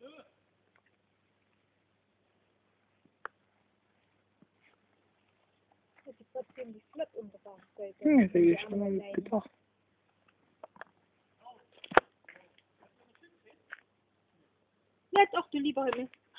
Das ist trotzdem die flott umgebracht. Ja, das ist schon mal mitgebracht. Jetzt auch du lieber Himmel.